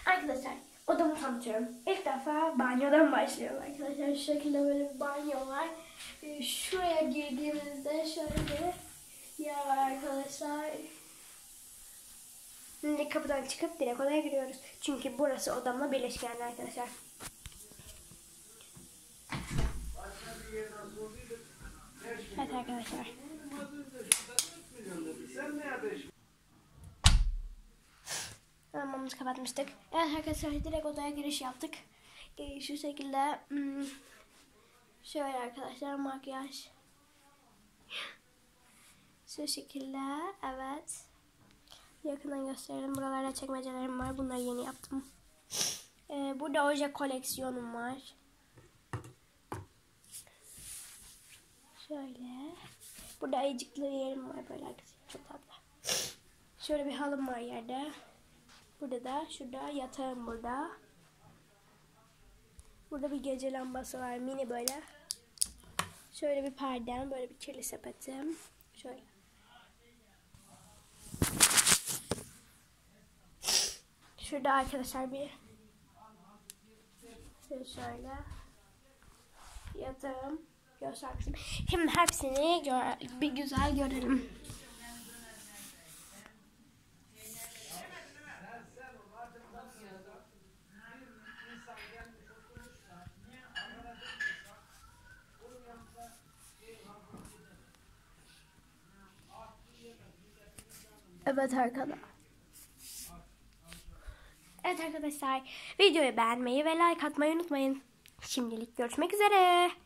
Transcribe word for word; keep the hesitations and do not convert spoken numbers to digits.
Arkadaşlar odamı tanıtıyorum. İlk defa banyodan başlıyorum arkadaşlar. Şu şekilde böyle bir banyo var. Ee, şuraya girdiğimizde şöyle bir yer var arkadaşlar. Şimdi kapıdan çıkıp direkt odaya giriyoruz. Çünkü burası odamla birleşken arkadaşlar. Evet arkadaşlar. Lambamızı kapatmıştık. Evet arkadaşlar direkt odaya giriş yaptık. Ee, şu şekilde hmm, şöyle arkadaşlar makyaj. Şu şekilde evet. Yakından gösterelim. Buralarda çekmecelerim var. Bunları yeni yaptım. Ee, burada oje koleksiyonum var. Şöyle. Burada ayıcıklı yerim var böyle arkadaşlar. Çok tatlı. Şöyle bir halım var yerde. Burada da şurada yatağım burada. Burada bir gece lambası var mini böyle. Şöyle bir perdem, böyle bir kirli sepetim. Şöyle. Şurada arkadaşlar bir şöyle yatağım göstermiştim. Şimdi hepsini gör, bir güzel görelim. Evet arkadaşlar. Evet arkadaşlar, videoyu beğenmeyi ve like atmayı unutmayın. Şimdilik görüşmek üzere.